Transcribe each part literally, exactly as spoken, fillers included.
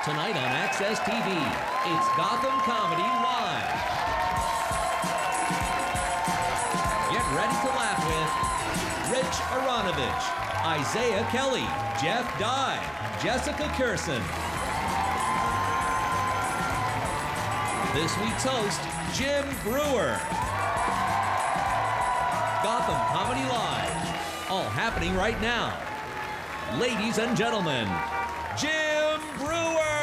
Tonight on Access T V, it's Gotham Comedy Live. Get ready to laugh with Rich Aronovitch, Isiah Kelly, Jeff Dye, Jessica Kirson. This week's host, Jim Breuer. Gotham Comedy Live, all happening right now. Ladies and gentlemen, Jim Breuer!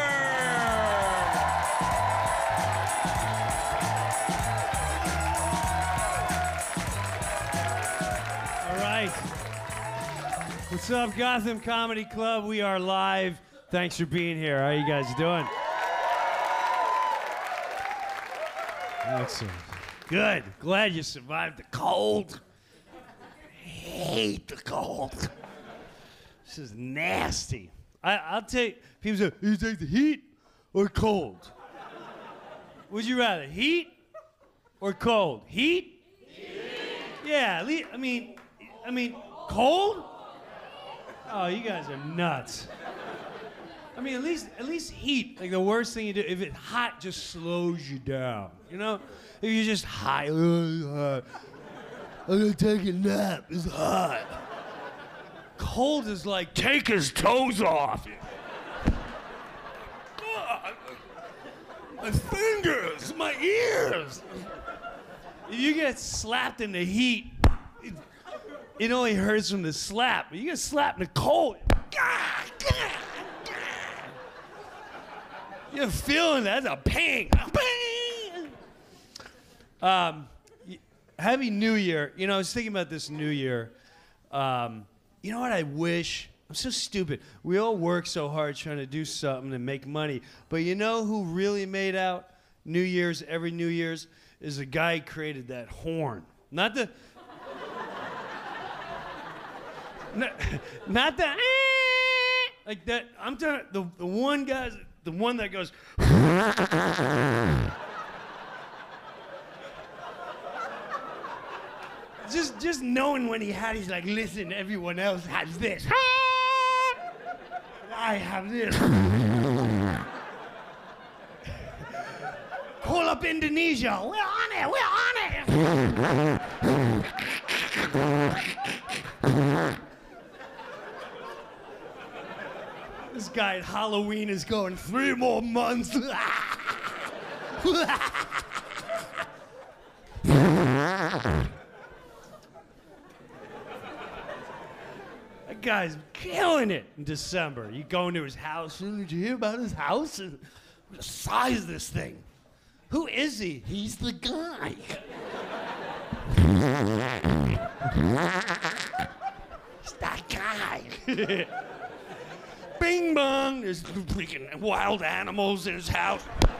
All right. What's up, Gotham Comedy Club? We are live. Thanks for being here. How are you guys doing? Excellent. Good. Glad you survived the cold. I hate the cold. This is nasty. I, I'll take, people say, you take the heat or cold? Would you rather heat or cold? Heat? Heat. Yeah, at least, I mean, I mean, cold? Oh, you guys are nuts. I mean, at least, at least heat. Like the worst thing you do, if it's hot, just slows you down. You know, if you're just high, uh, I'm gonna take a nap. It's hot. Cold is like take his toes off. My fingers, my ears. If you get slapped in the heat, it, it only hurts from the slap. But you get slapped in the cold. You're feeling that. That's a ping. A ping. Um, Happy New Year. You know, I was thinking about this New Year. Um, you know what I wish? I'm so stupid. We all work so hard trying to do something and make money. But you know who really made out New Year's, every New Year's? Is the guy who created that horn. Not the... not, not the... like that. I'm talking... The, the one guy... The one that goes... Just, just knowing when he had, he's like, listen, everyone else has this. I have this. Call up Indonesia. We're on it. We're on it. This guy at Halloween is going three more months. That guy's killing it in December. You go into his house. Did you hear about his house? And the size of this thing. Who is he? He's the guy. It's that guy. Bing bong. There's freaking wild animals in his house.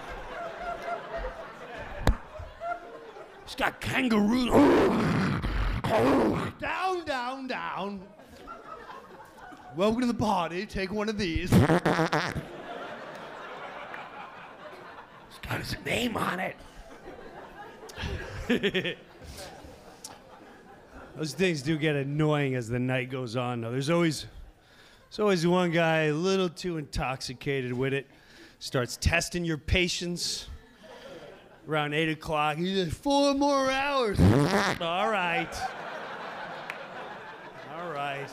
He's got kangaroos. Down, down, down. Welcome to the party. Take one of these. It's got his name on it. Those things do get annoying as the night goes on, though. There's always, there's always one guy a little too intoxicated with it. Starts testing your patience. Around eight o'clock, he says, four more hours. All right. All right.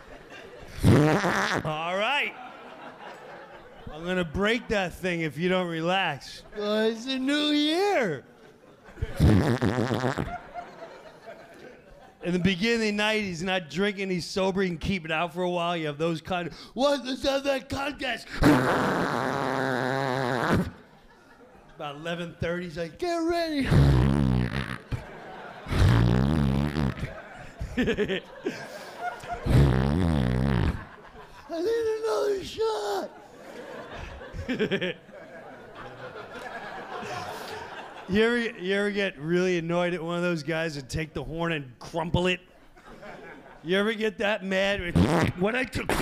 All right. I'm gonna break that thing if you don't relax. Uh, it's a new year. In the beginning of the night, he's not drinking, he's sober, he can keep it out for a while. You have those kind of, what? Let's have that contest. About eleven thirty, he's like, get ready. I need another shot. you, ever, you ever get really annoyed at one of those guys that take the horn and crumple it? You ever get that mad? When I took...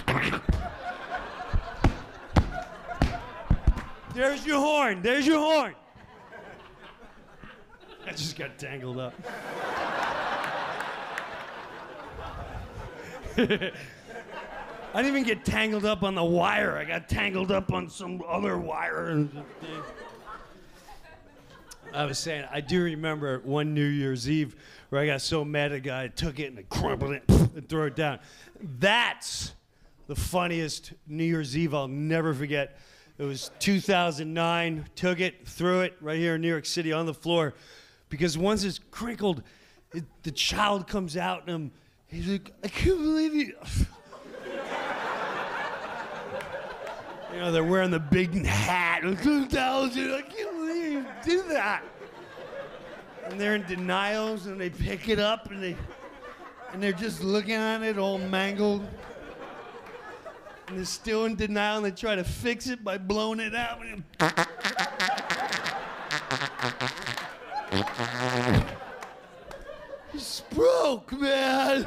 There's your horn. There's your horn. I just got tangled up. I didn't even get tangled up on the wire. I got tangled up on some other wire. And I was saying, I do remember one New Year's Eve where I got so mad at a guy, I took it and I crumpled it and threw it down. That's the funniest New Year's Eve I'll never forget. It was two thousand nine, took it, threw it right here in New York City on the floor. Because once it's crinkled, it, the child comes out and I'm, he's like, I can't believe you. You know, they're wearing the big hat. two thousand, I can't believe you did that. And they're in denials and they pick it up and they, and they're just looking at it all mangled. And they're still in denial and they try to fix it by blowing it out. It's broke, man.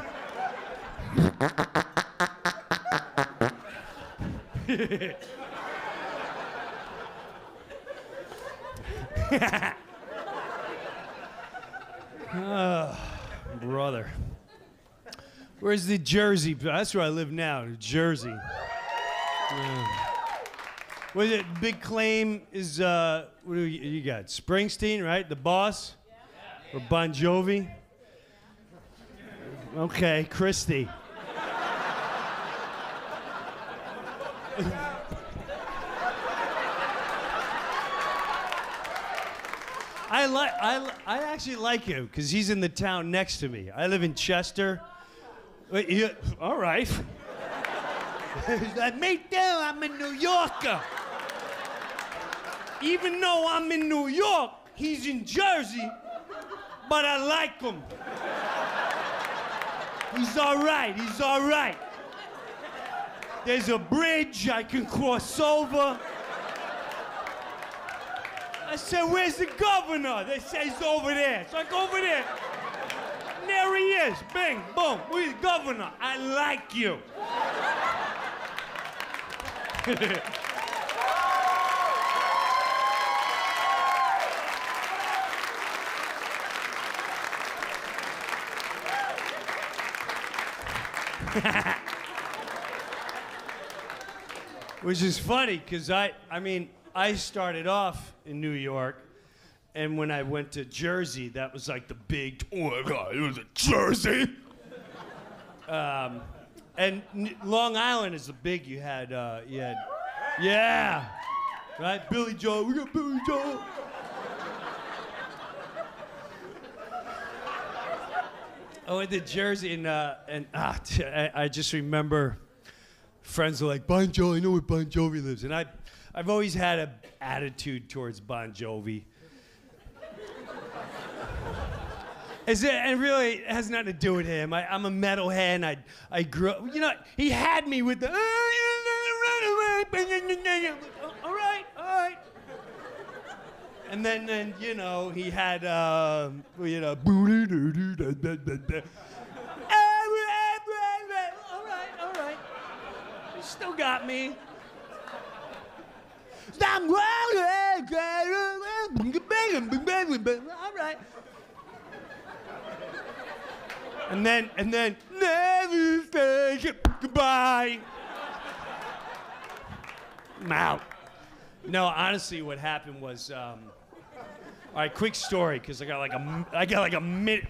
Oh, brother. Where's the Jersey? That's where I live now, Jersey. Yeah. What is it? Big claim is, uh, what do you, you got? Springsteen, right? The Boss? Yeah. Or Bon Jovi? Okay, Christie. I like I I actually like him because he's in the town next to me. I live in Chester. Wait, you, all right. I made them. I'm a New Yorker. Even though I'm in New York, he's in Jersey, but I like him. He's all right. He's all right. There's a bridge I can cross over. I said, where's the governor? They say he's over there. So I go over there. And there he is. Bing, boom. Where's the governor? I like you. Which is funny, because I, I mean, I started off in New York, and when I went to Jersey, that was like the big, oh my God, it was a Jersey. um, and N- Long Island is the big, you had, uh, you had, yeah, right? Billy Joel, we got Billy Joel. I went to Jersey, and, uh, and ah, t- I, I just remember friends are like, Bon Jovi, I know where Bon Jovi lives. And I, I've always had an attitude towards Bon Jovi. Is it, and really, it has nothing to do with him. I, I'm a metalhead, and I, I grew up, you know, he had me with the, all right, all right. And then, then you know, he had, uh, you know, all right. He still got me. All right. And then, and then, never say goodbye. I'm out. No, honestly, what happened was, um, all right, quick story, because I got like a, I got like a minute,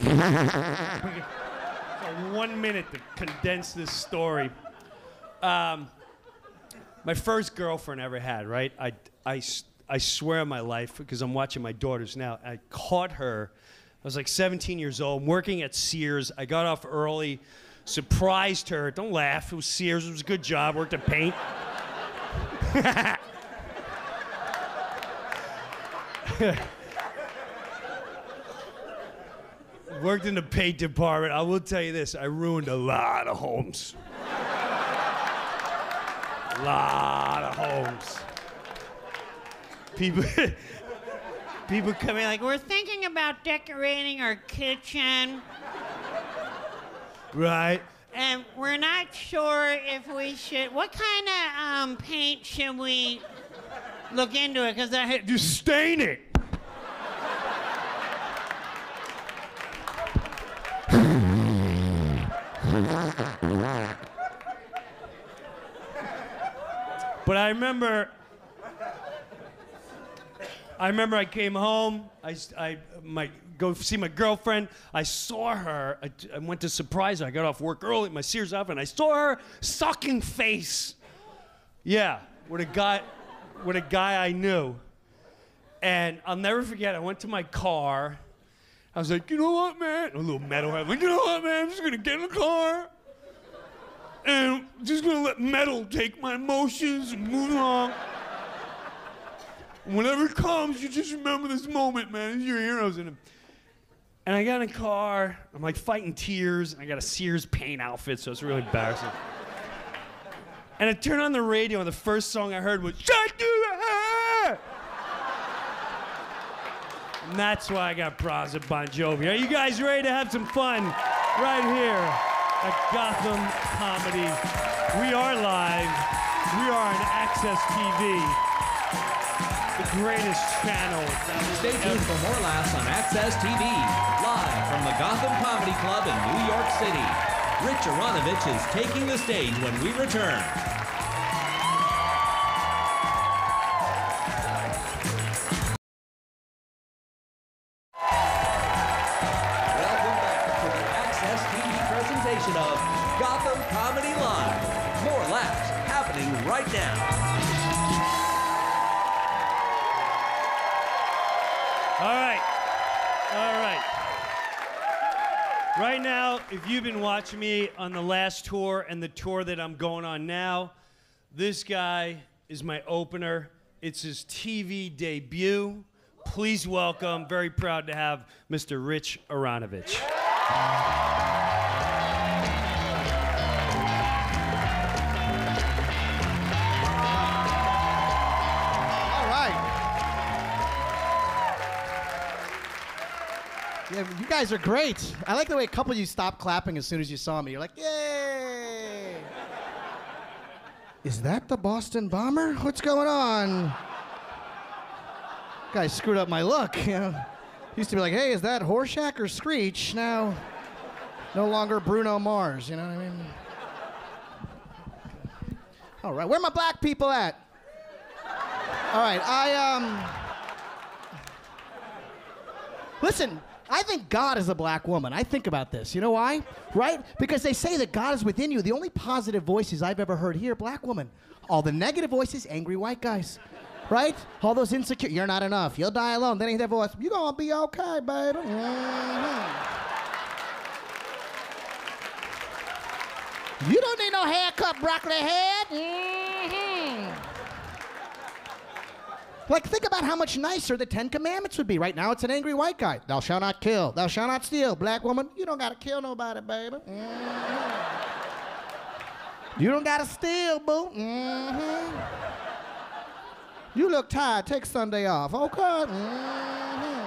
one minute to condense this story. Um, my first girlfriend I ever had, right? I, I, I swear on my life, because I'm watching my daughters now, I caught her. I was like seventeen years old, working at Sears. I got off early, surprised her. Don't laugh, it was Sears, it was a good job, worked at paint. Worked in the paint department. I will tell you this, I ruined a lot of homes. A lot of homes. People, people come in like, we're thinking about decorating our kitchen. Right. And we're not sure if we should, what kind of um, paint should we look into it? Because I just stain it. But I remember, I remember I came home, I, I my, go see my girlfriend, I saw her, I, I went to surprise her, I got off work early, my Sears outfit, and I saw her sucking face. Yeah, with a guy, with a guy I knew. And I'll never forget, I went to my car, I was like, you know what, man? A little metalhead, like, you know what, man? I'm just gonna get in the car, and I'm just gonna let metal take my emotions and move along. Whenever it comes, you just remember this moment, man. You're heroes in it. And I got in a car, I'm like fighting tears, and I got a Sears paint outfit, so it's really embarrassing. And I turned on the radio, and the first song I heard was, Shut to the Heart! And that's why I got bras at Bon Jovi. Are you guys ready to have some fun right here at Gotham Comedy? We are live. We are on Access T V, the greatest channel. Stay tuned for more laughs on Access T V, live from the Gotham Comedy Club in New York City. Rich Aronovitch is taking the stage when we return. Of Gotham Comedy Live. More laughs happening right now. All right. All right. Right now, if you've been watching me on the last tour and the tour that I'm going on now, this guy is my opener. It's his T V debut. Please welcome, very proud to have Mister Rich Aronovitch. Yeah, you guys are great. I like the way a couple of you stopped clapping as soon as you saw me. You're like, yay! Is that the Boston Bomber? What's going on? Guy screwed up my look. You know, used to be like, hey, is that Horshack or Screech? Now, no longer Bruno Mars. You know what I mean? All right, where are my black people at? All right, I um. Listen. I think God is a black woman. I think about this. You know why? Right? Because they say that God is within you. The only positive voices I've ever heard here, black woman. All the negative voices, angry white guys. Right? All those insecure, you're not enough. You'll die alone. Then ain't that voice, you're gonna be okay, baby. Mm-hmm. You don't need no haircut, broccoli head. Mm-hmm. Like, think about how much nicer the Ten Commandments would be. Right now, it's an angry white guy. Thou shalt not kill. Thou shalt not steal. Black woman, you don't gotta kill nobody, baby. Mm-hmm. You don't gotta steal, boo. Mm-hmm. You look tired. Take Sunday off. Okay. Mm-hmm.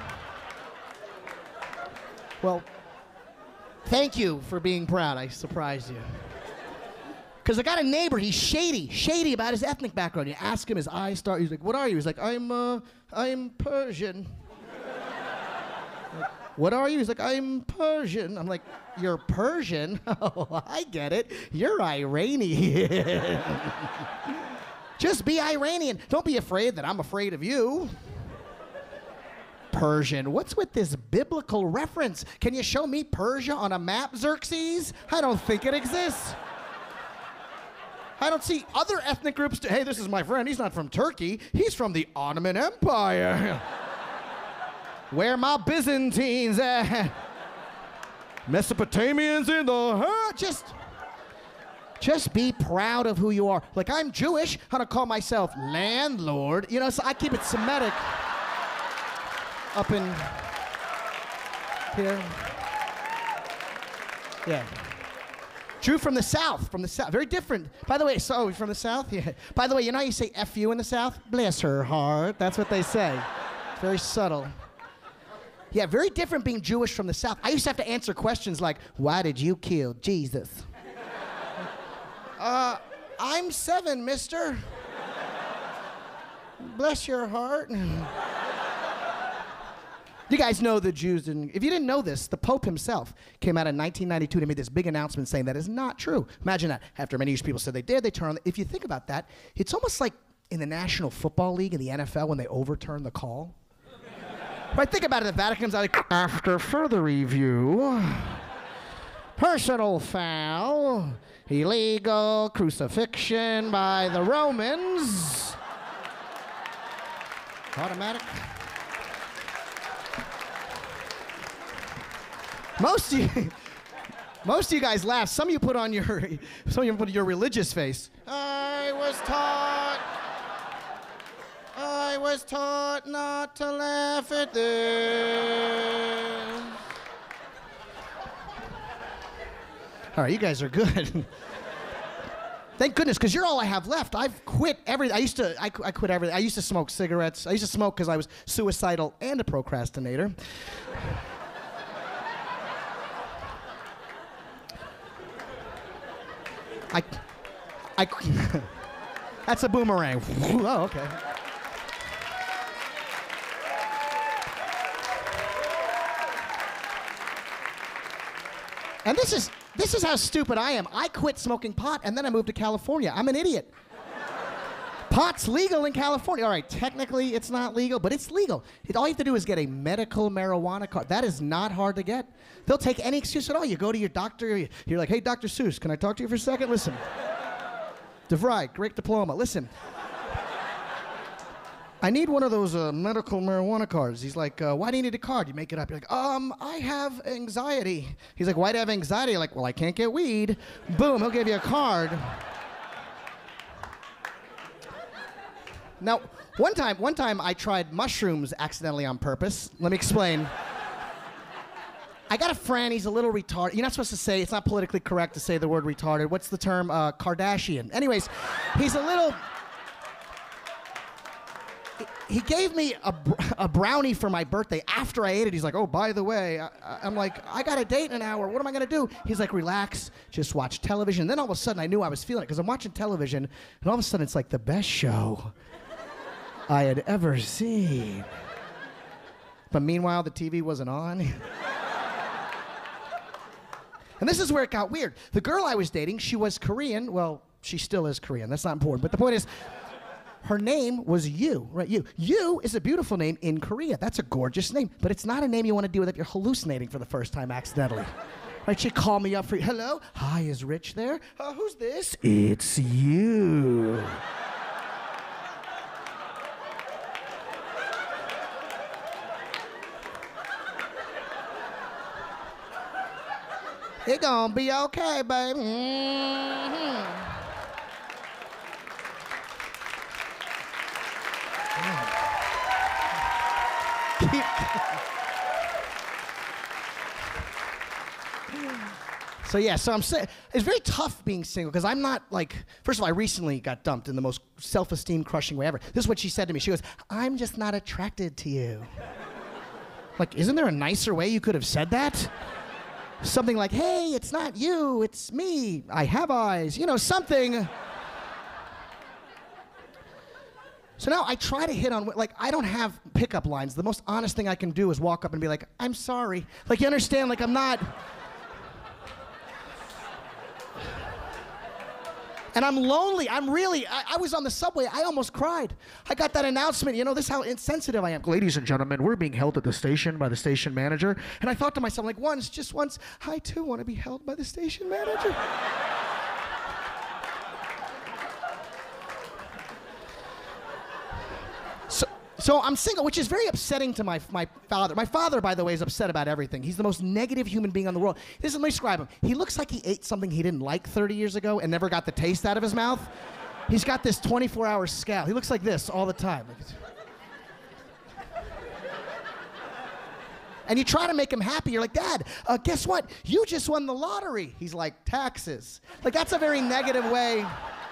Well, thank you for being proud. I surprised you. Because I got a neighbor, he's shady, shady about his ethnic background. You ask him, his eyes start, he's like, what are you? He's like, I'm, uh, I'm Persian. Like, what are you? He's like, I'm Persian. I'm like, you're Persian? Oh, I get it. You're Iranian. Just be Iranian. Don't be afraid that I'm afraid of you. Persian. What's with this biblical reference? Can you show me Persia on a map, Xerxes? I don't think it exists. I don't see other ethnic groups. To, hey, this is my friend. He's not from Turkey. He's from the Ottoman Empire. Where my Byzantines at? Mesopotamians in the hurt. Just, just be proud of who you are. Like, I'm Jewish. I'm gonna call myself landlord. You know, so I keep it Semitic. Up in here. Yeah. Drew from the South, from the South, very different. By the way, so from the South? Yeah. By the way, you know how you say F you in the South? Bless her heart. That's what they say. It's very subtle. Yeah, very different being Jewish from the South. I used to have to answer questions like, why did you kill Jesus? uh, I'm seven, mister. Bless your heart. You guys know the Jews didn't. If you didn't know this, the Pope himself came out in nineteen ninety-two and made this big announcement saying that is not true. Imagine that. After many people said they did, they turned on. If you think about that, it's almost like in the National Football League in the N F L when they overturn the call. Right? Think about it. The Vatican's like, after further review, personal foul, illegal crucifixion by the Romans. Automatic. Most of you, most of you guys laugh. Some of you put on your, some of you put your religious face. I was taught, I was taught not to laugh at this. All right, you guys are good. Thank goodness, because you're all I have left. I've quit everything. I used to, I, I quit everything. I used to smoke cigarettes. I used to smoke because I was suicidal and a procrastinator. I, I, that's a boomerang. Oh, okay. And this is, this is how stupid I am. I quit smoking pot and then I moved to California. I'm an idiot. Pot's legal in California. All right, technically it's not legal, but it's legal. It, all you have to do is get a medical marijuana card. That is not hard to get. They'll take any excuse at all. You go to your doctor, you're like, hey, Doctor Seuss, can I talk to you for a second? Listen. DeVry, great diploma. Listen. I need one of those uh, medical marijuana cards. He's like, uh, why do you need a card? You make it up. You're like, um, I have anxiety. He's like, why do you have anxiety? You're like, well, I can't get weed. Boom, he'll give you a card. Now, one time, one time I tried mushrooms accidentally on purpose. Let me explain. I got a friend, he's a little retarded. You're not supposed to say, it's not politically correct to say the word retarded. What's the term? Uh, Kardashian. Anyways, he's a little... He gave me a, a brownie for my birthday. After I ate it, he's like, oh, by the way, I, I'm like, I got a date in an hour. What am I going to do? He's like, relax, just watch television. Then all of a sudden, I knew I was feeling it because I'm watching television, and all of a sudden, it's like the best show I had ever seen. But meanwhile, the T V wasn't on. And this is where it got weird. The girl I was dating, she was Korean. Well, she still is Korean. That's not important. But the point is, her name was Yu, right? Yu. Yu is a beautiful name in Korea. That's a gorgeous name. But it's not a name you want to deal with if you're hallucinating for the first time accidentally. Right? She called me up for, hello? Hi, is Rich there? Uh, who's this? It's you. It gonna be okay, baby. Mm-hmm. So yeah, so I'm saying it's very tough being single because I'm not like. First of all, I recently got dumped in the most self-esteem crushing way ever. This is what she said to me. She goes, "I'm just not attracted to you." Like, isn't there a nicer way you could have said that? Something like, "Hey, it's not you, it's me. I have eyes." You know, something. So now I try to hit on, like, I don't have pickup lines. The most honest thing I can do is walk up and be like, "I'm sorry." Like, you understand? Like, I'm not. And I'm lonely. I'm really, I, I was on the subway. I almost cried. I got that announcement. You know, this is how insensitive I am. Ladies and gentlemen, we're being held at the station by the station manager. And I thought to myself, like, once, just once, I too want to be held by the station manager. so, so I'm single, which is very upsetting to my, my father. My father, by the way, is upset about everything. He's the most negative human being on the world. This is, let me describe him. He looks like he ate something he didn't like thirty years ago and never got the taste out of his mouth. He's got this twenty-four hour scowl. He looks like this all the time. And you try to make him happy. You're like, "Dad, uh, guess what? You just won the lottery." He's like, "Taxes." Like, that's a very negative way.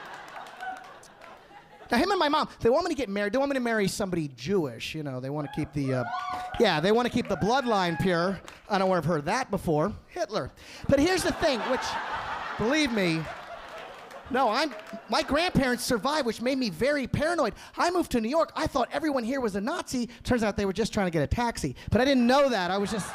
Now, him and my mom, they want me to get married. They want me to marry somebody Jewish. You know, they want to keep the, uh, yeah, they want to keep the bloodline pure. I don't know where I've heard that before. Hitler. But here's the thing, which, believe me, No, I'm, my grandparents survived, which made me very paranoid. I moved to New York. I thought everyone here was a Nazi. Turns out they were just trying to get a taxi. But I didn't know that. I was just...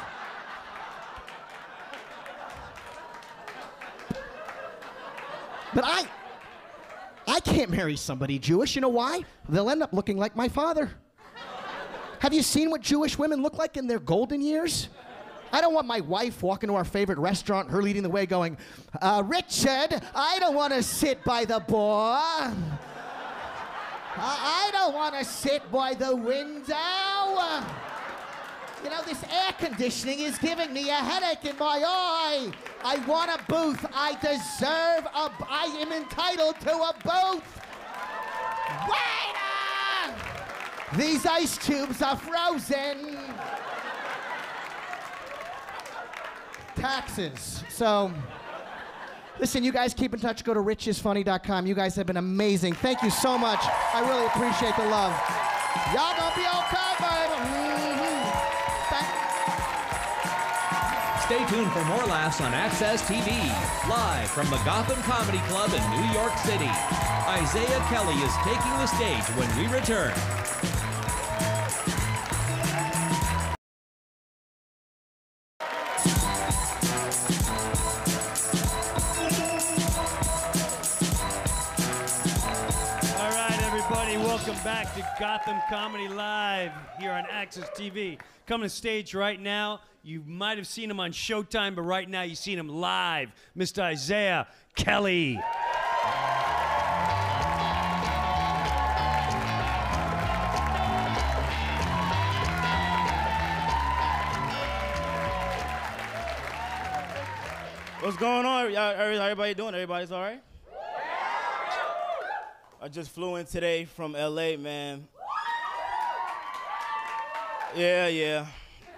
But I, I can't marry somebody Jewish. You know why? They'll end up looking like my father. Have you seen what Jewish women look like in their golden years? I don't want my wife walking to our favorite restaurant, her leading the way going, uh, Richard, I don't want to sit by the bar. I, I don't want to sit by the window. You know, this air conditioning is giving me a headache in my eye. I want a booth. I deserve a, I am entitled to a booth. Waiter! These ice tubes are frozen. Taxes. So, listen, you guys keep in touch. Go to rich is funny dot com. You guys have been amazing. Thank you so much. I really appreciate the love. Y'all gonna be okay, baby. Mm-hmm. Stay tuned for more laughs on Access T V. Live from the Gotham Comedy Club in New York City. Isiah Kelly is taking the stage when we return. Welcome back to Gotham Comedy Live here on Access T V. Coming to stage right now. You might have seen him on Showtime, but right now you've seen him live. Mister Isiah Kelly. What's going on? How everybody doing? Everybody's all right? I just flew in today from L A, man. Yeah, yeah.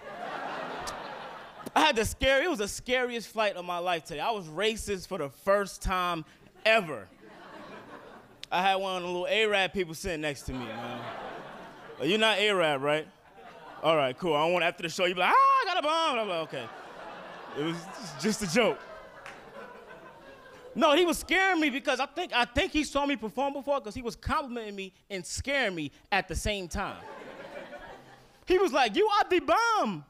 I had the scary, it was the scariest flight of my life today. I was racist for the first time ever. I had one of the little Arab people sitting next to me, man. You're not Arab, right? All right, cool. I don't want after the show, you be like, ah, I got a bomb. I'm like, okay. It was just a joke. No, he was scaring me because I think I think he saw me perform before because he was complimenting me and scaring me at the same time. He was like, you are the bomb.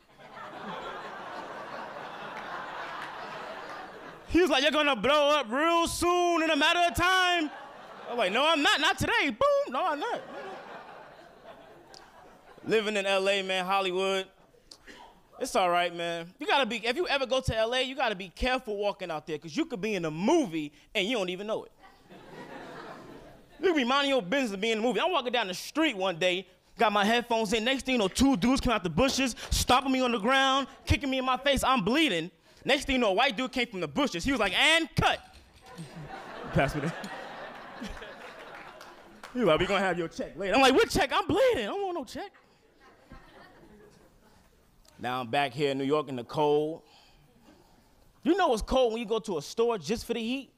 He was like, you're gonna blow up real soon in a matter of time. I was like, no, I'm not, not today. Boom, no, I'm not. Living in L A, man, Hollywood. It's all right, man. You gotta be, if you ever go to L A, you gotta be careful walking out there, because you could be in a movie and you don't even know it. You could be minding your business and be in a movie. I'm walking down the street one day, got my headphones in. Next thing you know, two dudes came out the bushes, stomping me on the ground, kicking me in my face. I'm bleeding. Next thing you know, a white dude came from the bushes. He was like, and cut. Pass me that. He was like, we gonna have your check later. I'm like, what check? I'm bleeding. I don't want no check. Now I'm back here in New York in the cold. You know it's cold when you go to a store just for the heat?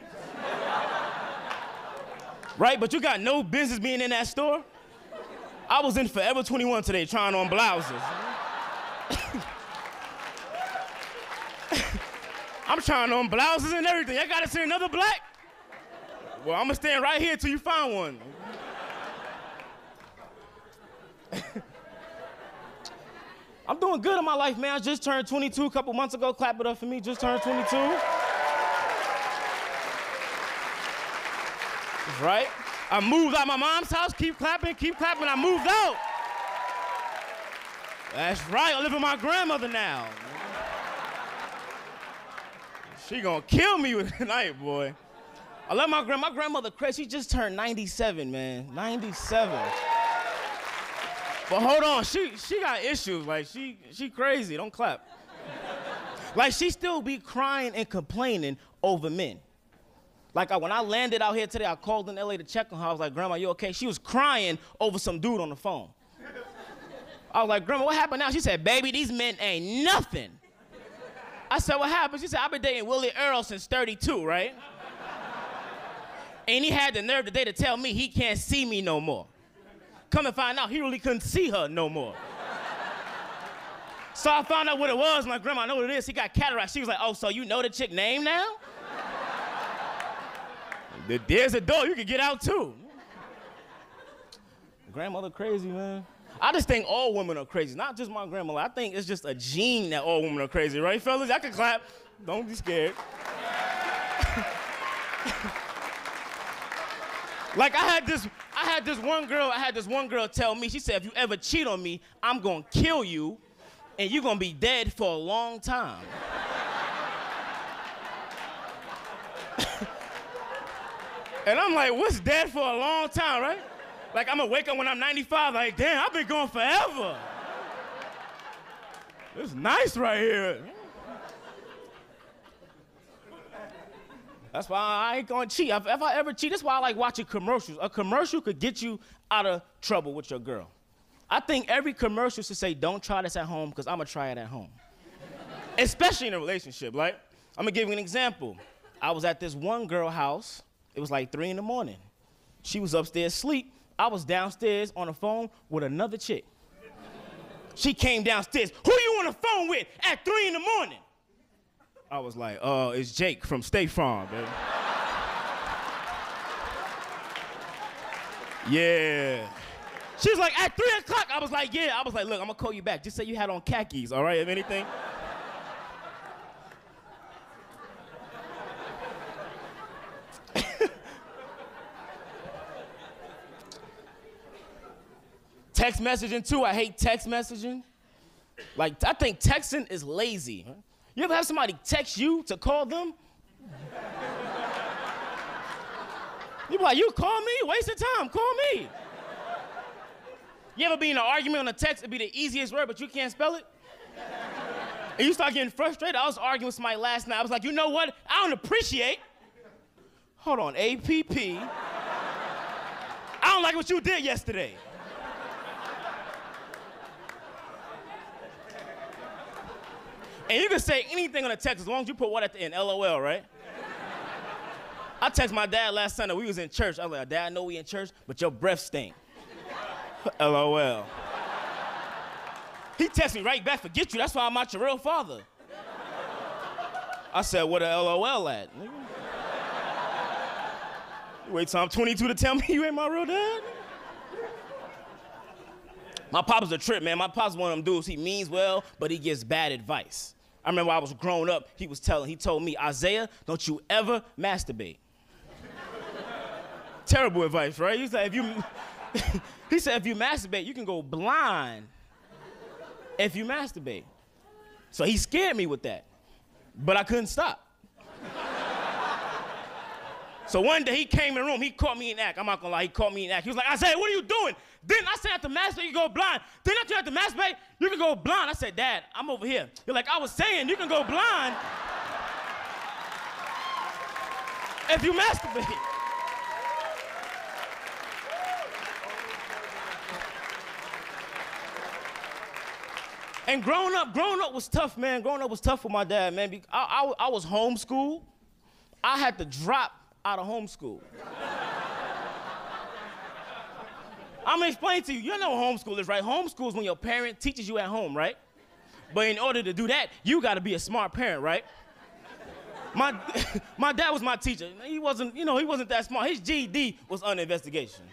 Right? But you got no business being in that store. I was in Forever twenty-one today trying on blouses. I'm trying on blouses and everything. I gotta see another black? Well, I'm gonna stand right here till you find one. I'm doing good in my life, man. I just turned twenty-two a couple months ago. Clap it up for me. Just turned twenty-two. That's right. I moved out my mom's house. Keep clapping, keep clapping. I moved out. That's right. I live with my grandmother now. She gonna kill me with tonight, boy. I love my grandma. My grandmother crazy. She just turned ninety-seven, man. ninety-seven. But hold on, she she got issues. Like she she crazy. Don't clap. Like she still be crying and complaining over men. Like I, when I landed out here today, I called in L A to check on her. I was like, Grandma, you okay? She was crying over some dude on the phone. I was like, Grandma, what happened now? She said, baby, these men ain't nothing. I said, what happened? She said, I've been dating Willie Earl since thirty-two, right? And he had the nerve today to tell me he can't see me no more. Come and find out, he really couldn't see her no more. So I found out what it was. My grandma, I know what it is. He got cataract. She was like, oh, so you know the chick name now? There's a door, you can get out too. Grandmother crazy, man. I just think all women are crazy, not just my grandmother. I think it's just a gene that all women are crazy, right, fellas? I can clap. Don't be scared. Like I had this, I had this one girl, I had this one girl tell me, she said, if you ever cheat on me, I'm gonna kill you, and you're gonna be dead for a long time. And I'm like, what's dead for a long time, right? Like, I'm gonna wake up when I'm ninety-five, like, damn, I've been going forever. It's nice right here. That's why I ain't gonna cheat. If, if I ever cheat, that's why I like watching commercials. A commercial could get you out of trouble with your girl. I think every commercial should say, don't try this at home, because I'm gonna try it at home. Especially in a relationship, like, I'm gonna give you an example. I was at this one girl house. It was like three in the morning. She was upstairs asleep. I was downstairs on the phone with another chick. She came downstairs. Who you on the phone with at three in the morning? I was like, uh, it's Jake from State Farm, baby. Yeah. She was like, at three o'clock. I was like, yeah. I was like, look, I'm gonna call you back. Just say you had on khakis, all right, if anything. Text messaging too, I hate text messaging. Like, I think texting is lazy. You ever have somebody text you to call them? You be like, you call me? Waste of time, call me. You ever be in an argument on a text, it'd be the easiest word, but you can't spell it? And you start getting frustrated. I was arguing with somebody last night. I was like, you know what? I don't appreciate. Hold on, A P P. I don't like what you did yesterday. And you can say anything on a text as long as you put what at the end, L O L, right? I texted my dad last Sunday. We was in church. I was like, Dad, I know we in church, but your breath stink. L O L. He texted me right back, forget you, that's why I'm not your real father. I said, what a L O L at, nigga? You wait till I'm twenty-two to tell me you ain't my real dad? My papa's a trip, man. My papa's one of them dudes, he means well, but he gives bad advice. I remember when I was growing up, he was telling, he told me, Isaiah, don't you ever masturbate. Terrible advice, right? He said, if you, he said, if you masturbate, you can go blind if you masturbate. So he scared me with that, but I couldn't stop. So one day he came in the room, he caught me in act. I'm not gonna lie, he caught me in act. He was like, Isaiah, what are you doing? Then I said, after masturbate, you go blind. Then after you have to masturbate, you can go blind. I said, Dad, I'm over here. You're like, I was saying, you can go blind if you masturbate. And growing up, growing up was tough, man. Growing up was tough for my dad, man. I, I, I was homeschooled. I had to drop out of homeschool. I'm gonna explain to you. You know what homeschool is, right? Homeschool is when your parent teaches you at home, right? But in order to do that, you gotta be a smart parent, right? My, my dad was my teacher. He wasn't, you know, he wasn't that smart. His G E D was under investigation.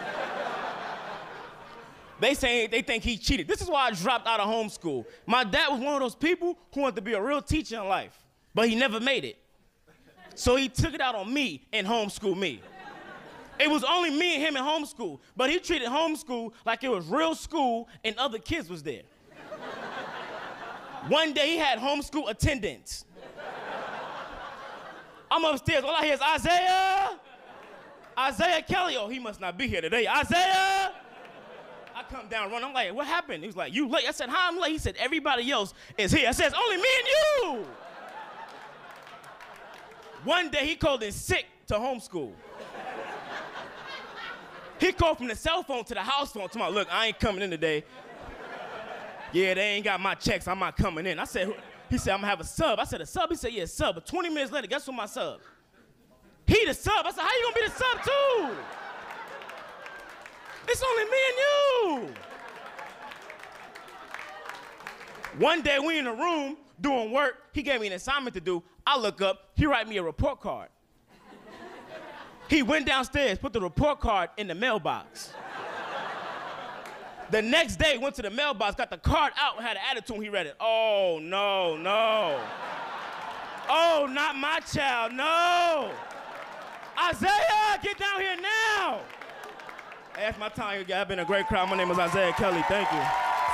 They say they think he cheated. This is why I dropped out of homeschool. My dad was one of those people who wanted to be a real teacher in life, but he never made it. So he took it out on me and homeschooled me. It was only me and him in homeschool, but he treated homeschool like it was real school and other kids was there. One day he had homeschool attendance. I'm upstairs, all I hear is Isiah, Isiah Kelly. Oh, he must not be here today. Isiah! I come down, run, I'm like, what happened? He was like, you late. I said, how I'm late? He said, everybody else is here. I said, it's only me and you. One day he called in sick to homeschool. He called from the cell phone to the house phone. Told me, look, I ain't coming in today. Yeah, they ain't got my checks. I'm not coming in. I said, he said, I'm gonna have a sub. I said, a sub? He said, yeah, sub. But twenty minutes later, guess what my sub? He the sub. I said, how you gonna be the sub too? It's only me and you. One day we in a room doing work. He gave me an assignment to do. I look up, he write me a report card. He went downstairs, put the report card in the mailbox. The next day, went to the mailbox, got the card out, and had an attitude when he read it. Oh, no, no. Oh, not my child, no. Isiah, get down here now. Hey, that's my time. I've been a great crowd. My name is Isiah Kelly. Thank you.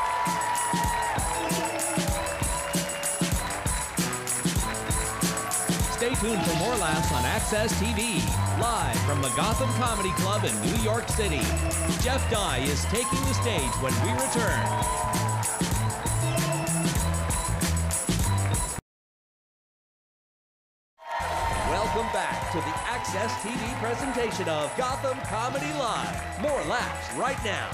Stay tuned for more laughs on Access T V, live from the Gotham Comedy Club in New York City. Jeff Dye is taking the stage when we return. Welcome back to the Access T V presentation of Gotham Comedy Live. More laughs right now.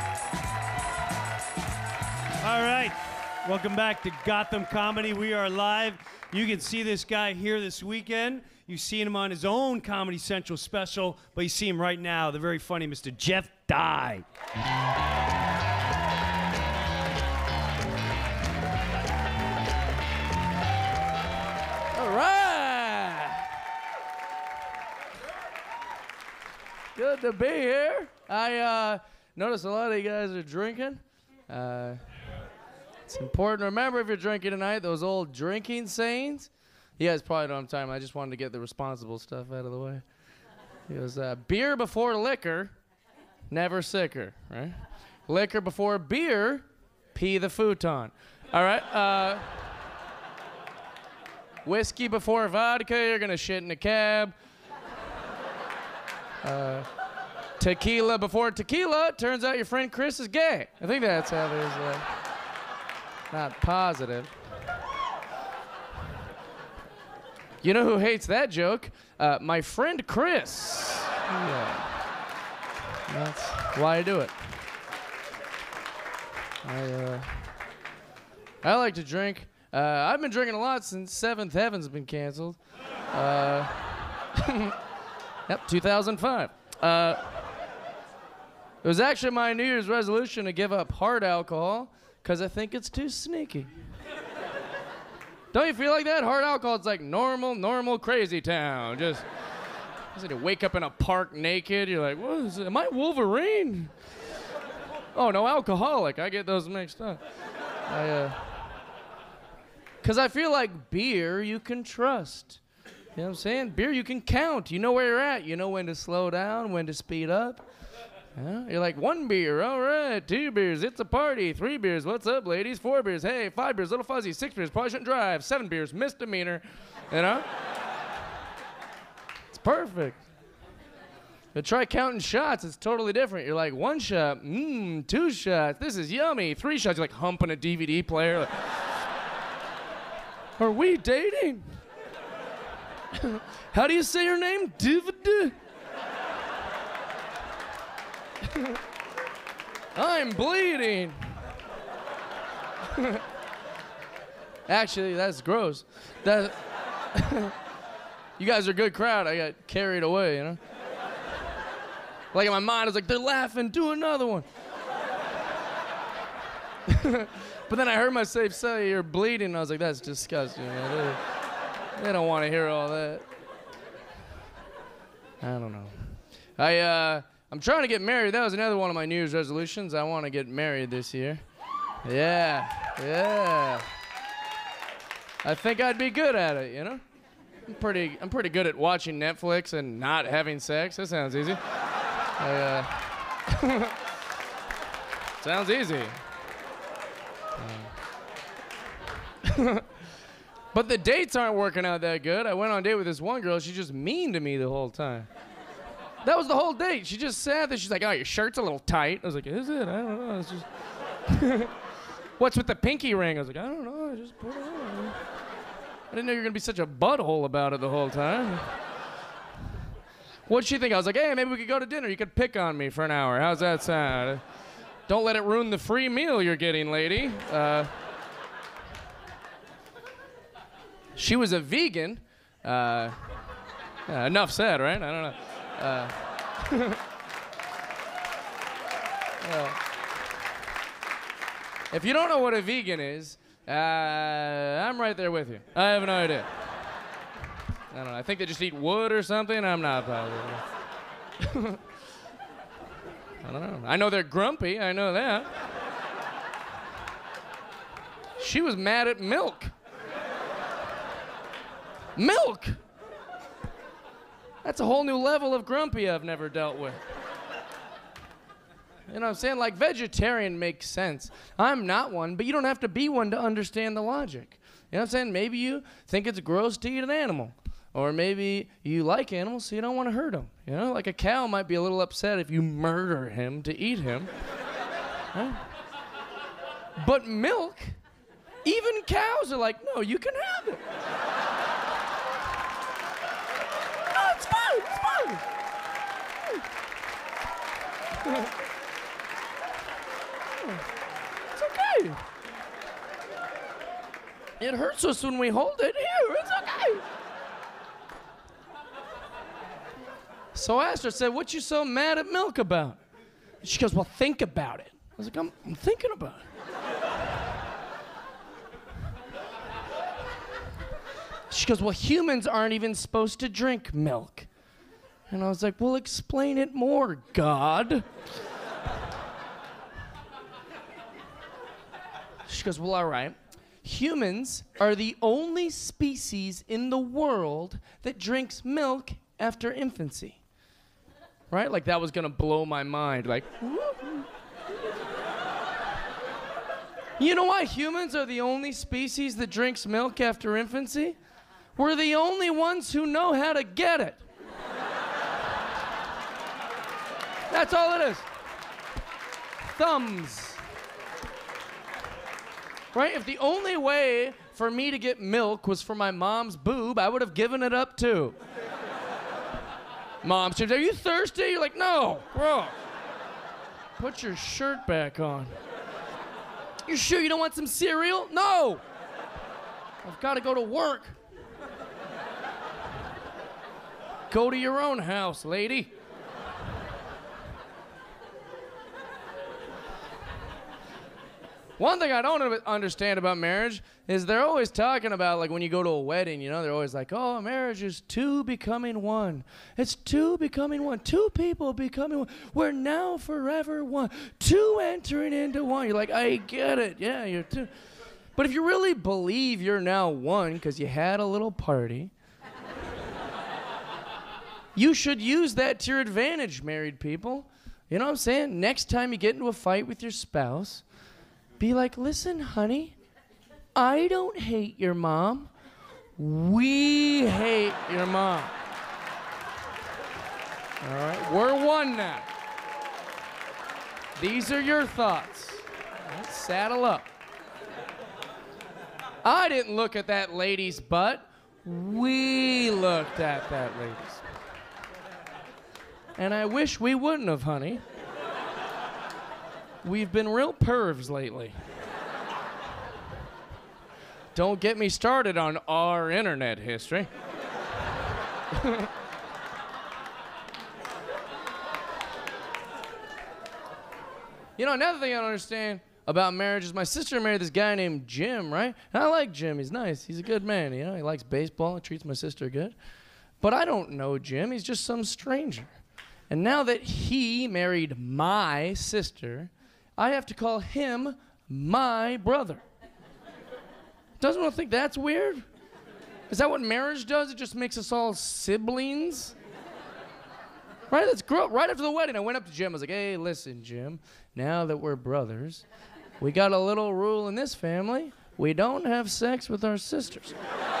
All right. Welcome back to Gotham Comedy. We are live. You can see this guy here this weekend. You've seen him on his own Comedy Central special, but you see him right now, the very funny Mister Jeff Dye. All right. Good to be here. I uh, noticed a lot of you guys are drinking. Uh, It's important to remember if you're drinking tonight, those old drinking sayings. You guys probably don't have time. I just wanted to get the responsible stuff out of the way. It was uh, beer before liquor, never sicker, right? Liquor before beer, pee the futon. All right? Uh, whiskey before vodka, you're going to shit in a cab. Uh, tequila before tequila, turns out your friend Chris is gay. I think that's how there's... Uh, Not positive. You know who hates that joke? Uh, my friend Chris. Yeah. That's why I do it. I, uh, I like to drink. Uh, I've been drinking a lot since Seventh Heaven's been canceled. Uh, yep, two thousand five. Uh, it was actually my New Year's resolution to give up hard alcohol, because I think it's too sneaky. Don't you feel like that? Hard alcohol, it's like normal, normal, crazy town. Just, just like to wake up in a park naked. You're like, what is it? Am I Wolverine? Oh, no, alcoholic. I get those mixed up. I, uh, because I feel like beer you can trust. You know what I'm saying? Beer you can count. You know where you're at. You know when to slow down, when to speed up. Yeah, you're like, one beer, all right, two beers, it's a party, three beers, what's up, ladies, four beers, hey, five beers, little fuzzy, six beers, probably shouldn't drive, seven beers, misdemeanor, you know? It's perfect. But try counting shots, it's totally different. You're like, one shot, mmm, two shots, this is yummy, three shots, you're like humping a D V D player. Like, are we dating? How do you say your name? D V D? I'm bleeding. Actually, that's gross. That you guys are a good crowd. I got carried away, you know? Like in my mind, I was like, they're laughing, do another one. But then I heard myself say, you're bleeding. And I was like, that's disgusting. Man. They, they don't want to hear all that. I don't know. I, uh, I'm trying to get married. That was another one of my New Year's resolutions. I want to get married this year. Yeah, yeah. I think I'd be good at it, you know? I'm pretty, I'm pretty good at watching Netflix and not having sex. That sounds easy. I, uh, sounds easy. Uh, but the dates aren't working out that good. I went on a date with this one girl. She's just mean to me the whole time. That was the whole date. She just sat there. She's like, oh, your shirt's a little tight. I was like, is it? I don't know. It's just... What's with the pinky ring? I was like, I don't know. I just put it on. I didn't know you were going to be such a butthole about it the whole time. What'd she think? I was like, hey, maybe we could go to dinner. You could pick on me for an hour. How's that sound? Don't let it ruin the free meal you're getting, lady. Uh, she was a vegan. Uh, yeah, enough said, right? I don't know. Uh, well, if you don't know what a vegan is, uh, I'm right there with you. I have no idea. I don't know. I think they just eat wood or something. I'm not positive. I don't know. I know they're grumpy. I know that. She was mad at milk. Milk! That's a whole new level of grumpy I've never dealt with. You know what I'm saying? Like, vegetarian makes sense. I'm not one, but you don't have to be one to understand the logic. You know what I'm saying? Maybe you think it's gross to eat an animal. Or maybe you like animals, so you don't want to hurt them. You know, like a cow might be a little upset if you murder him to eat him. Right? But milk, even cows are like, no, you can have it. No, it's fine, it's fine. It's okay. It hurts us when we hold it. Here, it's okay. So I asked her, I said, what you so mad at milk about? And she goes, well, think about it. I was like, I'm, I'm thinking about it. She goes, well, humans aren't even supposed to drink milk. And I was like, well, explain it more, God. She goes, well, all right. Humans are the only species in the world that drinks milk after infancy. Right? Like that was gonna blow my mind. Like, you know why humans are the only species that drinks milk after infancy? We're the only ones who know how to get it. That's all it is. Thumbs. Right? If the only way for me to get milk was for my mom's boob, I would have given it up too. Mom says, are you thirsty? You're like, no, bro. Put your shirt back on. You sure you don't want some cereal? No. I've got to go to work. Go to your own house, lady. One thing I don't understand about marriage is they're always talking about, like, when you go to a wedding, you know, they're always like, oh, marriage is two becoming one. It's two becoming one. Two people becoming one. We're now forever one. Two entering into one. You're like, I get it. Yeah, you're two. But if you really believe you're now one because you had a little party, you should use that to your advantage, married people. You know what I'm saying? Next time you get into a fight with your spouse, be like, listen, honey, I don't hate your mom. We hate your mom. All right, we're one now. These are your thoughts. All right, saddle up. I didn't look at that lady's butt. We looked at that lady's. And I wish we wouldn't have, honey. We've been real pervs lately. Don't get me started on our internet history. You know, another thing I don't understand about marriage is my sister married this guy named Jim, right? And I like Jim. He's nice. He's a good man, you know? He likes baseball and treats my sister good. But I don't know Jim. He's just some stranger. And now that he married my sister, I have to call him my brother. Doesn't one think that's weird? Is that what marriage does? It just makes us all siblings? Right? Let's grow up. Right after the wedding, I went up to Jim. I was like, hey, listen, Jim, now that we're brothers, we got a little rule in this family. We don't have sex with our sisters.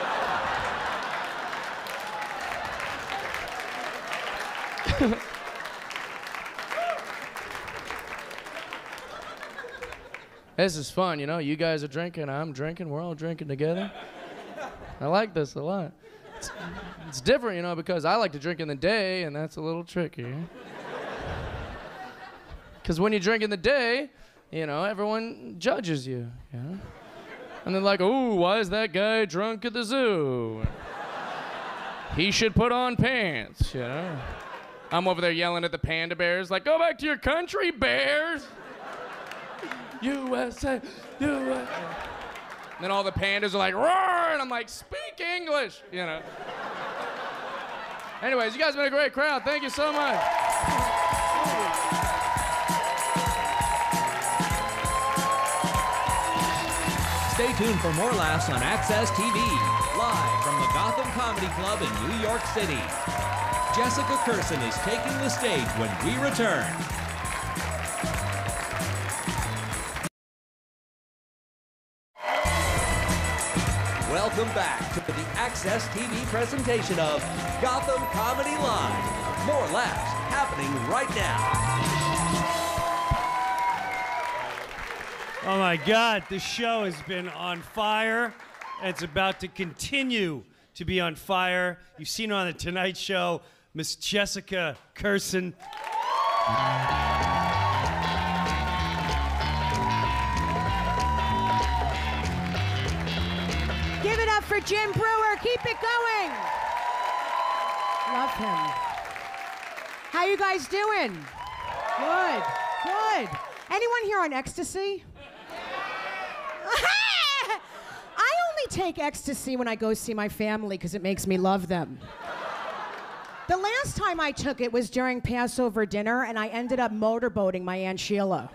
This is fun, you know. You guys are drinking, I'm drinking, we're all drinking together. I like this a lot. It's, it's different, you know, because I like to drink in the day, and that's a little tricky. Because when you drink in the day, you know, everyone judges you, you know. And they're like, ooh, why is that guy drunk at the zoo? He should put on pants, you know. I'm over there yelling at the panda bears, like, go back to your country, bears. U S A, U S A. And then all the pandas are like, roar, and I'm like, speak English, you know. Anyways, you guys have been a great crowd. Thank you so much. Stay tuned for more laughs on Access T V, live from the Gotham Comedy Club in New York City. Jessica Kirson is taking the stage when we return. Welcome back to the Access T V presentation of Gotham Comedy Live. More laughs happening right now. Oh my God, this show has been on fire, and it's about to continue to be on fire. You've seen her on The Tonight Show, Miss Jessica Kirson. Give it up for Jim Breuer. Keep it going. Love him. How you guys doing? Good, good. Anyone here on ecstasy? I only take ecstasy when I go see my family because it makes me love them. The last time I took it was during Passover dinner, and I ended up motorboating my Aunt Sheila.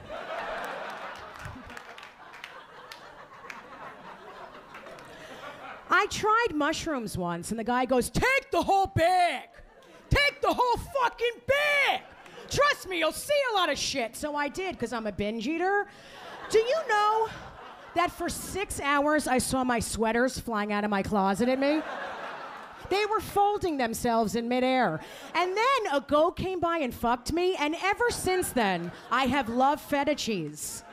I tried mushrooms once, and the guy goes, "Take the whole bag! Take the whole fucking bag! Trust me, you'll see a lot of shit." So I did, because I'm a binge eater. Do you know that for six hours I saw my sweaters flying out of my closet at me? They were folding themselves in midair. And then a goat came by and fucked me, and ever since then, I have loved feta cheese.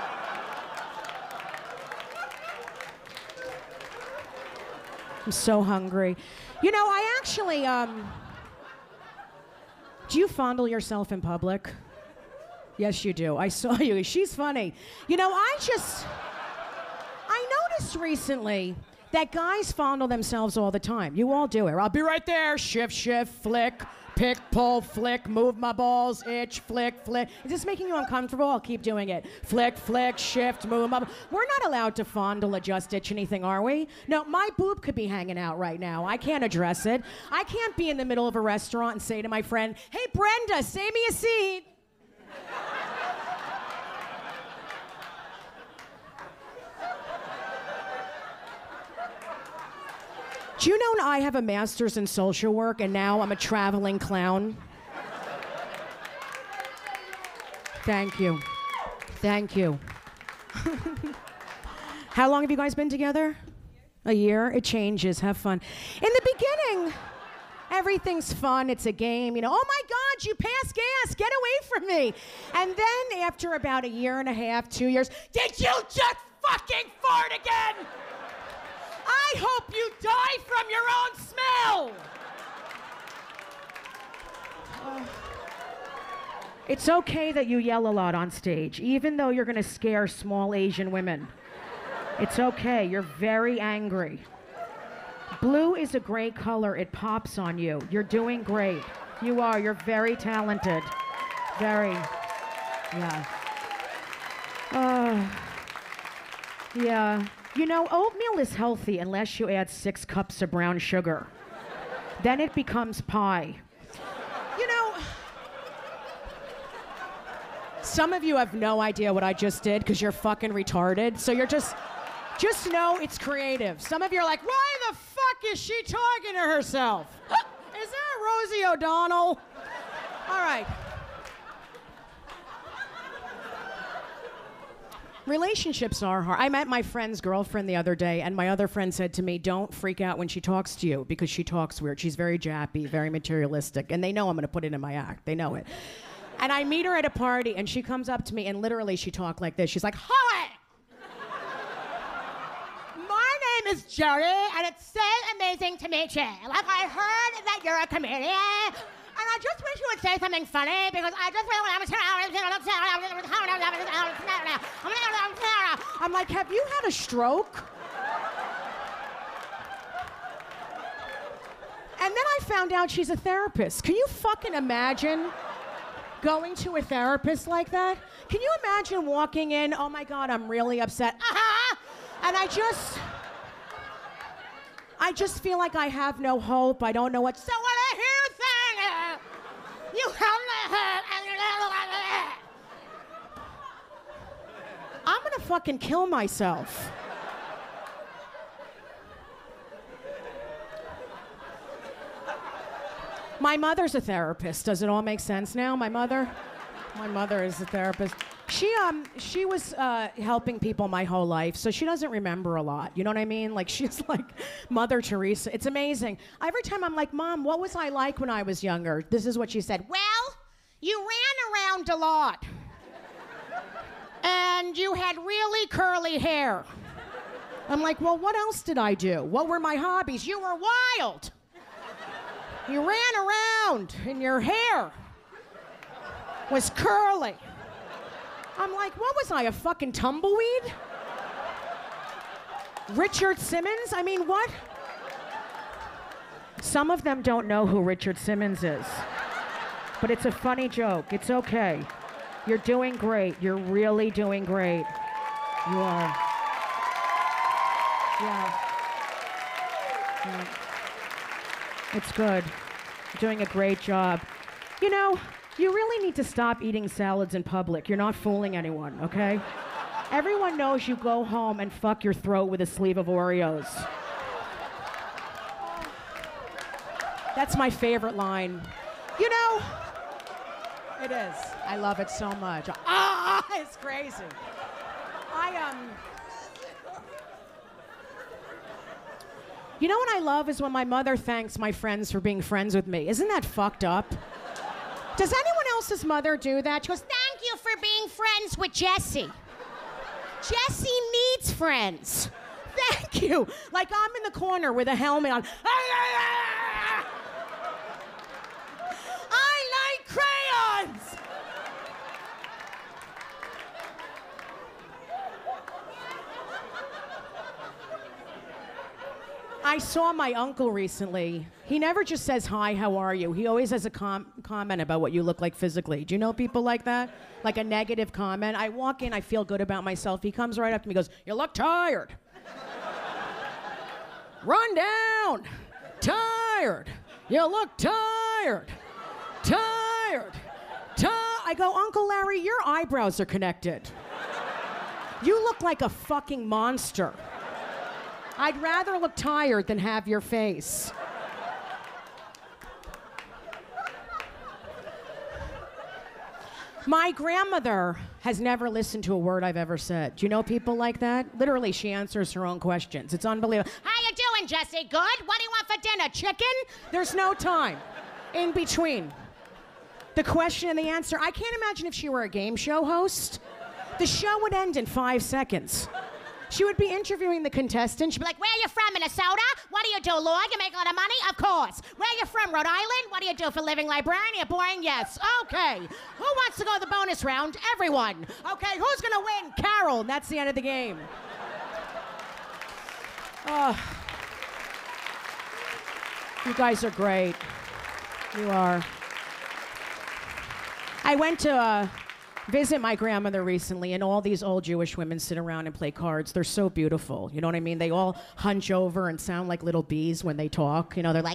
I'm so hungry. You know, I actually, um, do you fondle yourself in public? Yes, you do. I saw you. She's funny. You know, I just, I noticed recently that guys fondle themselves all the time. You all do it. I'll be right there. Shift, shift, flick, pick, pull, flick, move my balls, itch, flick, flick. Is this making you uncomfortable? I'll keep doing it. Flick, flick, shift, move my. We're not allowed to fondle, adjust, itch anything, are we? No, my boob could be hanging out right now. I can't address it. I can't be in the middle of a restaurant and say to my friend, "Hey, Brenda, save me a seat." Do you know I have a master's in social work and now I'm a traveling clown? Thank you. Thank you. How long have you guys been together? A year? It changes. Have fun. In the beginning, everything's fun. It's a game. You know, oh my God, you passed gas. Get away from me. And then after about a year and a half, two years, did you just fucking fart again? I hope you die from your own smell. Uh, it's okay that you yell a lot on stage, even though you're gonna scare small Asian women. It's okay, you're very angry. Blue is a great color, it pops on you. You're doing great. You are, you're very talented. Very, yeah. Uh, yeah. You know, oatmeal is healthy unless you add six cups of brown sugar. Then it becomes pie. You know, some of you have no idea what I just did because you're fucking retarded. So you're just, just know it's creative. Some of you are like, why the fuck is she talking to herself? Is that Rosie O'Donnell? All right. Relationships are hard. I met my friend's girlfriend the other day, and my other friend said to me, don't freak out when she talks to you, because she talks weird. She's very jappy, very materialistic, and they know I'm gonna put it in my act. They know it. And I meet her at a party, and she comes up to me, and literally she talked like this. She's like, hi! My name is Jerry, and it's so amazing to meet you. Like, I heard that you're a comedian. And I just wish you would say something funny, because I just really want to. I'm like, have you had a stroke? And then I found out she's a therapist. Can you fucking imagine going to a therapist like that? Can you imagine walking in, oh my God, I'm really upset. Uh-huh. And I just, I just feel like I have no hope. I don't know what, so when I hear fucking kill myself. My mother's a therapist. Does it all make sense now? My mother? My mother is a therapist. She um she was uh, helping people my whole life, so she doesn't remember a lot. You know what I mean? Like she's like Mother Teresa. It's amazing. Every time I'm like, Mom, what was I like when I was younger? This is what she said. Well, you ran around a lot, and you had really curly hair. I'm like, well, what else did I do? What were my hobbies? You were wild. You ran around, and your hair was curly. I'm like, what was I, a fucking tumbleweed? Richard Simmons? I mean, what? Some of them don't know who Richard Simmons is. But it's a funny joke. It's okay. You're doing great. You're really doing great. You are. Yeah. Yeah. It's good. You're doing a great job. You know, you really need to stop eating salads in public. You're not fooling anyone, okay? Everyone knows you go home and fuck your throat with a sleeve of Oreos. That's my favorite line. You know, it is. I love it so much. Ah, it's crazy. I, um... You know what I love is when my mother thanks my friends for being friends with me. Isn't that fucked up? Does anyone else's mother do that? She goes, thank you for being friends with Jessie. Jessie needs friends. Thank you. Like I'm in the corner with a helmet on. I like crayons. I saw my uncle recently. He never just says, hi, how are you? He always has a com- comment about what you look like physically. Do you know people like that? Like a negative comment. I walk in, I feel good about myself. He comes right up to me and goes, you look tired. Run down. Tired. You look tired. Tired. Tired. I go, Uncle Larry, your eyebrows are connected. You look like a fucking monster. I'd rather look tired than have your face. My grandmother has never listened to a word I've ever said. Do you know people like that? Literally, she answers her own questions. It's unbelievable. How you doing, Jessie? Good? What do you want for dinner? Chicken? There's no time in between the question and the answer. I can't imagine if she were a game show host. The show would end in five seconds. She would be interviewing the contestant. She'd be like, where are you from, Minnesota? What do you do, Lord? You make a lot of money? Of course. Where are you from, Rhode Island? What do you do for a living, librarian? You're boring? Yes. Okay. Who wants to go to the bonus round? Everyone. Okay, who's going to win? Carol. And that's the end of the game. Oh. You guys are great. You are. I went to... Uh, visit my grandmother recently, and all these old Jewish women sit around and play cards. They're so beautiful. You know what I mean? They all hunch over and sound like little bees when they talk. You know, they're like...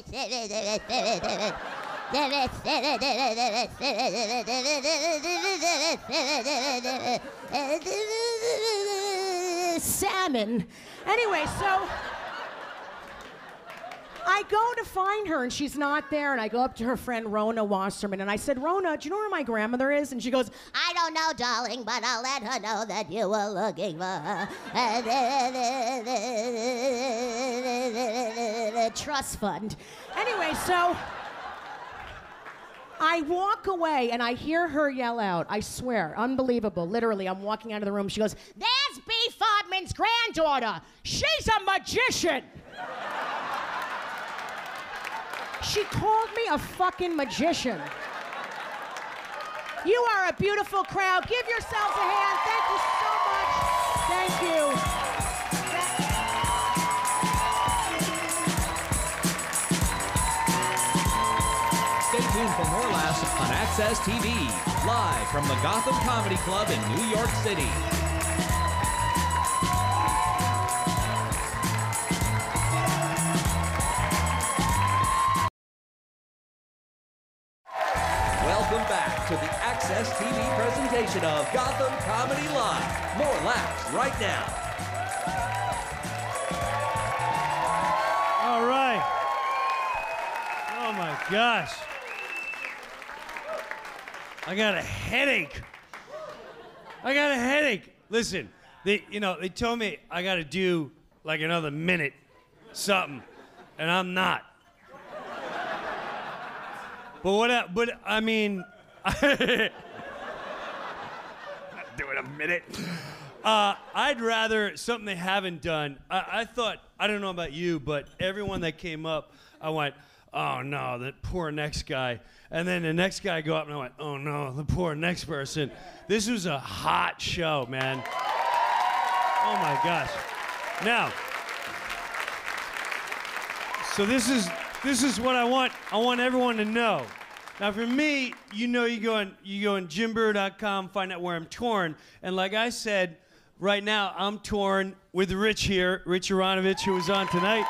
Salmon. Anyway, so... I go to find her, and she's not there, and I go up to her friend Rona Wasserman, and I said, Rona, do you know where my grandmother is? And she goes, I don't know, darling, but I'll let her know that you were looking for her. Trust fund. Anyway, so I walk away, and I hear her yell out. I swear, unbelievable. Literally, I'm walking out of the room. She goes, there's B. Fodman's granddaughter. She's a magician. She called me a fucking magician. You are a beautiful crowd. Give yourselves a hand. Thank you so much. Thank you. Stay tuned for more laughs on Access T V, live from the Gotham Comedy Club in New York City. Welcome back to the Access T V presentation of Gotham Comedy Live. More laughs right now. All right. Oh my gosh. I got a headache. I got a headache. Listen, they, you know, they told me I got to do like another minute something, and I'm not. But what? I, but I mean, not doing a minute. Uh, I'd rather something they haven't done. I, I thought, I don't know about you, but everyone that came up, I went, oh no, that poor next guy. And then the next guy go up and I went, oh no, the poor next person. This was a hot show, man. Oh my gosh. Now, so this is this is what I want. I want everyone to know. Now for me, you know you go on you go on jim breuer dot com, find out where I'm touring. And like I said, right now I'm touring with Rich here, Rich Aronovitch, who was on tonight.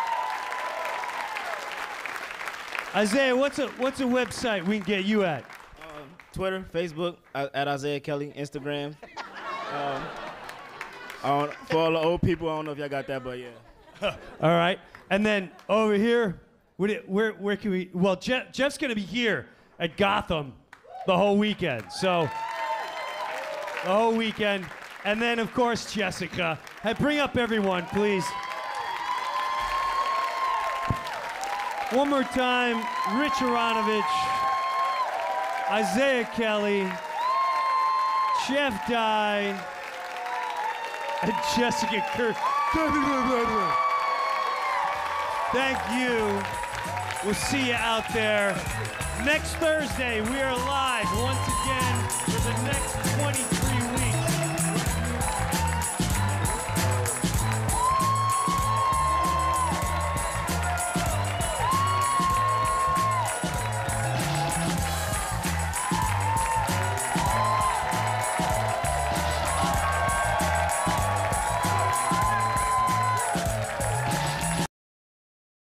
Isaiah, what's a what's a website we can get you at? Um, Twitter, Facebook, uh, at Isiah Kelly, Instagram. um, I don't, for all the old people, I don't know if y'all got that, but yeah. All right, and then over here, where where, where can we? Well, Jeff, Jeff's gonna be here at Gotham the whole weekend, so the whole weekend, and then of course Jessica. Hey, bring up everyone, please. One more time, Rich Aronovitch, Isiah Kelly, Jeff Dye, and Jessica Kirson. Thank you. We'll see you out there. Next Thursday, we are live once again for the next twenty-three